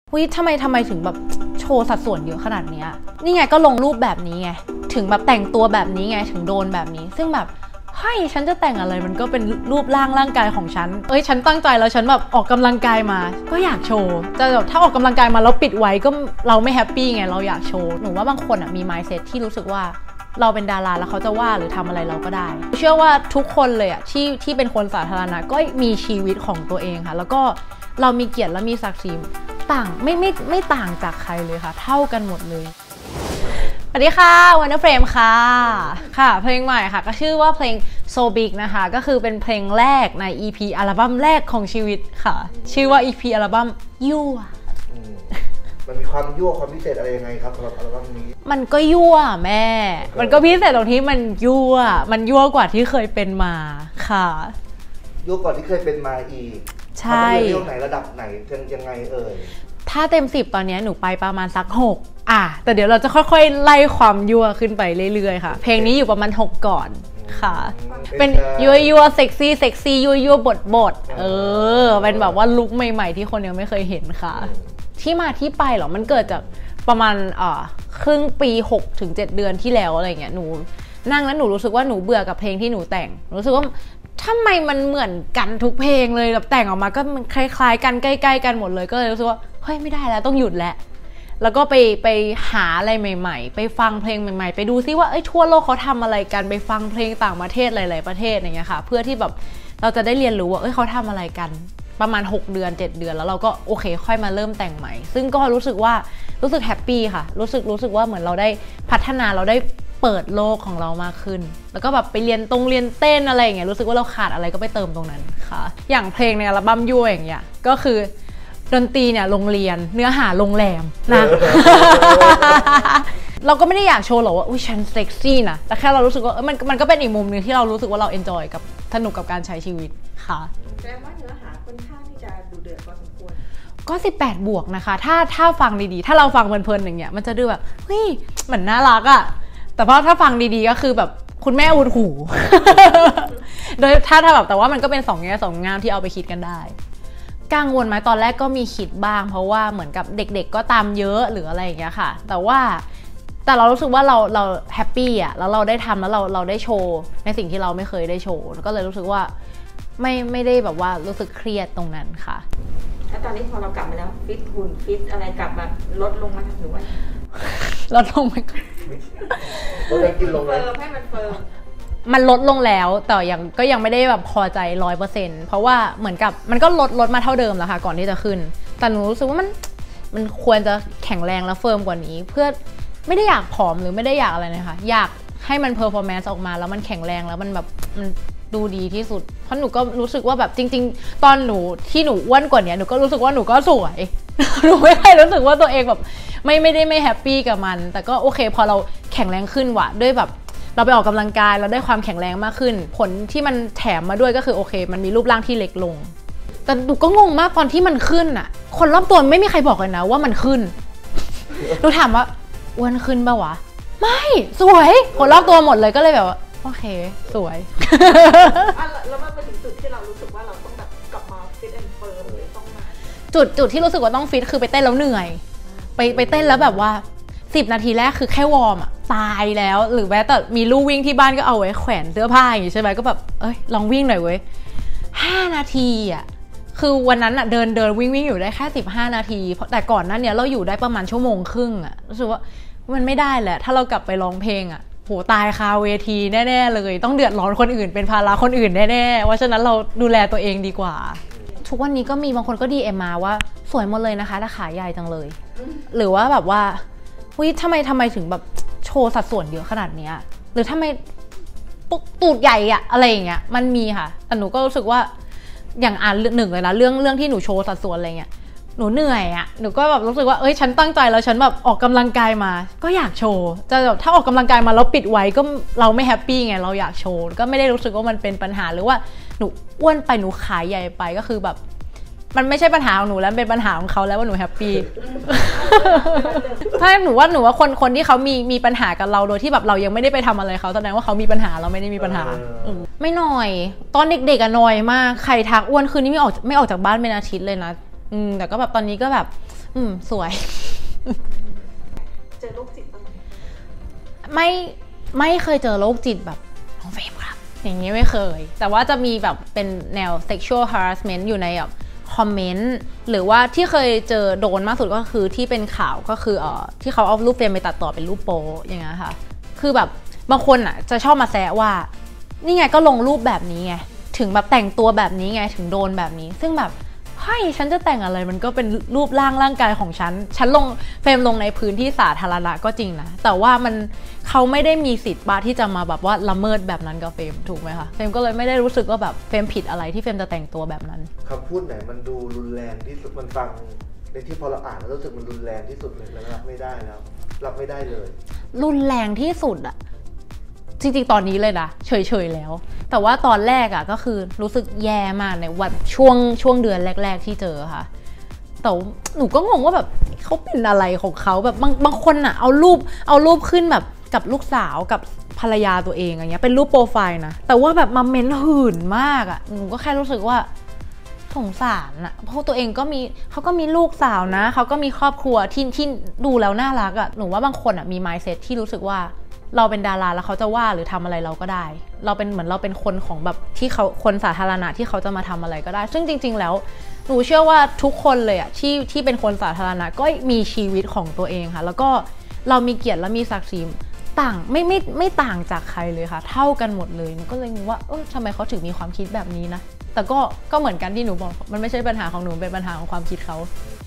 ทำไมถึงแบบโชว์สัดส่วนเยอะขนาดนี้นี่ไงก็ลงรูปแบบนี้ไงถึงแบบแต่งตัวแบบนี้ไงถึงโดนแบบนี้ซึ่งแบบเฮ้ยฉันจะแต่งอะไรมันก็เป็นรูปร่างกายของฉันฉันตั้งใจแล้วฉันแบบออกกำลังกายมาก็อยากโชว์แต่แบบถ้าออกกำลังกายมาแล้วปิดไว้ก็เราไม่แฮปปี้ไงเราอยากโชว์หนูว่าบางคนมี mindset ที่รู้สึกว่าเราเป็นดาราแล้วเขาจะว่าหรือทำอะไรเราก็ได้เชื่อว่าทุกคนเลยที่เป็นคนสาธารณะก็มีชีวิตของตัวเองค่ะแล้วก็เรามีเกียรติและมีศักดิ์ศรีต่างไม่ต่างจากใครเลยค่ะเท่ากันหมดเลยสวัสดีค่ะวันเฟรมค่ะเพลงใหม่ค่ะก็ชื่อว่าเพลง So Big นะคะก็คือเป็นเพลงแรกใน EP อัลบั้มแรกของชีวิตค่ะชื่อว่า EP อัลบั้มยั่วมันมีความยั่วความพิเศษอะไรยังไงครับสำหรับอัลบั้มนี้มันก็ยั่วแม่มันก็พิเศษตรงที่มันยั่วกว่าที่เคยเป็นมาค่ะยั่วกว่าที่เคยเป็นมาอีกใช่เรื่องไหนระดับไหนยังไงถ้าเต็ม10ตอนนี้หนูไปประมาณสัก6แต่เดี๋ยวเราจะค่อยๆไล่ความยั่วขึ้นไปเรื่อยๆค่ะเพลงนี้อยู่ประมาณ6ก่อนค่ะเป็นยั่วเซ็กซี่ยั่วบทเป็นแบบว่าลุคใหม่ๆที่คนยังไม่เคยเห็นค่ะที่มาที่ไปเหรอมันเกิดจากประมาณครึ่งปี6-7 เดือนที่แล้วอะไรเงี้ยหนูนั่งแล้วหนูรู้สึกว่าหนูเบื่อกับเพลงที่หนูแต่งรู้สึกว่าทำไมมันเหมือนกันทุกเพลงเลยแบบแต่งออกมาก็มันคล้ายๆกันใกล้ๆกันหมดเลยก็เลยรู้สึกว่าเฮ้ยไม่ได้แล้วต้องหยุดแล้วก็ไปหาอะไรใหม่ๆไปฟังเพลงใหม่ๆไปดูซิว่าทั่วโลกเขาทำอะไรกันไปฟังเพลงต่างประเทศหลายๆประเทศอย่างเงี้ยค่ะเพื่อที่แบบเราจะได้เรียนรู้ว่าเขาทำอะไรกันประมาณ6 เดือน 7 เดือนแล้วเราก็โอเคค่อยมาเริ่มแต่งใหม่ซึ่งก็รู้สึกแฮปปี้ค่ะรู้สึกว่าเหมือนเราได้พัฒนาเราได้เปิดโลกของเรามากขึ้นแล้วก็แบบไปเรียนเต้นอะไรอย่างเงี้ยรู้สึกว่าเราขาดอะไรก็ไปเติมตรงนั้นค่ะอย่างเพลงในอัลบั้มยั่วอย่างเงี้ยก็คือดนตรีเนี่ยโรงเรียนเนื้อหาโรงแรมนะ เราก็ไม่ได้อยากโชว์หรอกว่าอุ้ยฉันเซ็กซี่นะแต่แค่เรารู้สึกว่ามันก็เป็นอีกมุมนึงที่เรารู้สึกว่าเราเอนจอยกับสนุกกับการใช้ชีวิตค่ะแปลว่าเนื้อหาค่อนข้างที่จะดุเดือดพอสมควรก็18 บวกนะคะถ้าฟังดีๆถ้าเราฟังเพลินๆอย่างเงี้ยมันจะดูแบบเฮ้ยเหมือนน่ารักอะแต่พอถ้าฟังดีๆก็คือแบบคุณแม่อุดหู โดยถ้าแบบแต่ว่ามันก็เป็น2 แง่2 งามที่เอาไปคิดกันได้กังวลไหมตอนแรกก็มีคิดบ้างเพราะว่าเหมือนกับเด็กๆก็ตามเยอะหรืออะไรอย่างเงี้ยค่ะแต่เรารู้สึกว่าเราแฮปปี้อะแล้วเราได้ทำแล้วเราได้โชว์ในสิ่งที่เราไม่เคยได้โชว์ก็เลยรู้สึกว่าไม่ได้แบบว่ารู้สึกเครียดตรงนั้นค่ะแล้วตอนนี้พอเรากลับมาแล้วฟิตหุ่นฟิตอะไรกลับมาลดลงไหมหรือว่าลดลงไหมลดแรงกินลงไหมให้มันเฟิร์มมันลดลงแล้วแต่ก็ยังไม่ได้แบบพอใจ 100% เพราะว่าเหมือนกับมันก็ลดมาเท่าเดิมแล้วค่ะก่อนที่จะขึ้นแต่หนูรู้สึกว่ามันควรจะแข็งแรงและเฟิร์มกว่านี้เพื่อไม่ได้อยากผอมหรือไม่ได้อยากอะไรนะคะอยากให้มันเพอร์ฟอร์แมนซ์ออกมาแล้วมันแข็งแรงแล้วมันแบบมันดูดีที่สุดเพราะหนูก็รู้สึกว่าแบบจริงๆตอนหนูอ้วนกว่านี้หนูก็รู้สึกว่าหนูก็สวย หนูไม่เคยรู้สึกว่าตัวเองแบบไม่แฮปปี้กับมันแต่ก็โอเคพอเราแข็งแรงขึ้นว่ะด้วยแบบเราไปออกกำลังกายเราได้ความแข็งแรงมากขึ้นผลที่มันแถมมาด้วยก็คือโอเคมันมีรูปร่างที่เล็กลงแต่หนูก็งงมากตอนที่มันขึ้นอ่ะคนรอบตัวไม่มีใครบอกเลยนะว่ามันขึ้น หนูถามว่าอ้วนขึ้นป่ะวะไม่สวยคนรอบตัวหมดเลยก็เลยแบบว่าโอเคสวยแล้วมันมาถึงจุดที่เรารู้สึกว่าเราต้องแบบกลับมาฟิตแอนด์เฟิร์มเลยต้องมาจุดที่รู้สึกว่าต้องฟิตคือไปเต้นแล้วเหนื่อยไปเต้นแล้วแบบว่า10 นาทีแรกคือแค่วอร์มอะตายแล้วหรือแม้แต่มีลู่วิ่งที่บ้านก็เอาไว้แขวนเสื้อผ้าอย่างงี้ใช่ไหมก็แบบลองวิ่งหน่อยเว้ย5 นาทีอะคือวันนั้นอะเดินวิ่งอยู่ได้แค่15 นาทีแต่ก่อนนั้นเนี่ยเราอยู่ได้ประมาณ1.5 ชั่วโมงอะรู้สึกว่ามันไม่ได้แหละถ้าเรากลับไปร้องเพลงอะโหตายคาเวทีแน่ๆเลยต้องเดือดร้อนคนอื่นเป็นภาระคนอื่นแน่ๆเพราะฉะนั้นเราดูแลตัวเองดีกว่าทุกวันนี้ก็มีบางคนก็DMมาว่าสวยหมดเลยนะคะแต่ขาใหญ่จังเลยหรือว่าแบบว่าทำไมถึงแบบโชว์สัดส่วนเยอะขนาดนี้หรือทำไมตูดใหญ่อะอะไรอย่างเงี้ยมันมีค่ะแต่หนูก็รู้สึกว่าอย่างหนึ่งเลยนะเรื่องที่หนูโชว์สัดส่วนอะไรเงี้ยหนูเหนื่อยอะหนูก็แบบรู้สึกว่าฉันตั้งใจแล้วฉันแบบออกกำลังกายมาก็อยากโชว์จะแบบถ้าออกกำลังกายมาแล้วปิดไว้ก็เราไม่แฮปปี้ไงเราอยากโชว์ก็ไม่ได้รู้สึกว่ามันเป็นปัญหาหรือว่าหนูอ้วนไปหนูขาใหญ่ไปก็คือแบบมันไม่ใช่ปัญหาของหนูแล้วเป็นปัญหาของเขาแล้วว่าหนูแฮปปี้ ถ้าหนูว่าคนที่เขามีปัญหากับเราโดยที่แบบเรายังไม่ได้ไปทำอะไรเขาแสดงว่าเขามีปัญหาเราไม่ได้มีปัญหาไม่หน่อยตอนเด็กๆอะหน่อยมากใครทักอ้วนคืนนี้ไม่ออกจากบ้านเป็นอาทิตย์เลยนะแต่ก็แบบตอนนี้ก็แบบสวยเจอโรคจิตบ้างไหมไม่เคยเจอโรคจิตแบบน้องเฟรมครับอย่างนี้ไม่เคยแต่ว่าจะมีแบบเป็นแนว sexual harassment อยู่ในแบบคอมเมนต์หรือว่าที่เคยเจอโดนมากสุดก็คือที่เป็นข่าวก็คือที่เขาเอารูปเฟรมไปตัดต่อเป็นรูปโป๊อย่างเงี้ยค่ะคือแบบบางคนอ่ะจะชอบมาแซะว่านี่ไงก็ลงรูปแบบนี้ไงถึงแบบแต่งตัวแบบนี้ไงถึงโดนแบบนี้ซึ่งแบบเฮ้ยฉันจะแต่งอะไรมันก็เป็นรูปร่างกายของฉันลงเฟรมลงในพื้นที่สาธารณะก็จริงนะแต่ว่าเขาไม่ได้มีสิทธิ์บ้าที่จะมาแบบว่าละเมิดแบบนั้นกับเฟรมถูกไหมคะเฟรมก็เลยไม่ได้รู้สึกว่าแบบเฟรมผิดอะไรที่เฟรมจะแต่งตัวแบบนั้นคำพูดไหนมันดูรุนแรงที่สุดมันฟังในที่พอเราอ่านแล้วรู้สึกมันรุนแรงที่สุดเลยแล้วรับไม่ได้เลยรุนแรงที่สุดอะจริงๆตอนนี้เลยนะเฉยๆแล้วแต่ว่าตอนแรกอะก็คือรู้สึกแย่มากในวันช่วงเดือนแรกๆที่เจอค่ะแต่หนูก็งงว่าแบบเขาเป็นอะไรของเขาแบบบางคนอะเอารูปขึ้นแบบกับลูกสาวกับภรรยาตัวเองอย่างเงี้ยเป็นรูปโปรไฟล์นะแต่ว่าแบบมาเม้นหื่นมากอะหนูก็แค่รู้สึกว่าสงสารอะเพราะตัวเองเขาก็มีลูกสาวนะเขาก็มีครอบครัวที่ดูแล้วน่ารักอะหนูว่าบางคนอะมี mindset ที่รู้สึกว่าเราเป็นดาราแล้วเขาจะว่าหรือทำอะไรเราก็ได้เราเป็นคนของแบบที่เขาคนสาธารณะที่เขาจะมาทำอะไรก็ได้ซึ่งจริงๆแล้วหนูเชื่อว่าทุกคนเลยอะที่เป็นคนสาธารณะก็มีชีวิตของตัวเองค่ะแล้วก็เรามีเกียรติและมีศักดิ์ศรีต่างไม่ต่างจากใครเลยค่ะเท่ากันหมดเลยหนูก็เลยงงว่าทำไมเขาถึงมีความคิดแบบนี้นะแต่ก็เหมือนกันที่หนูบอกมันไม่ใช่ปัญหาของหนูเป็นปัญหาของความคิดเขา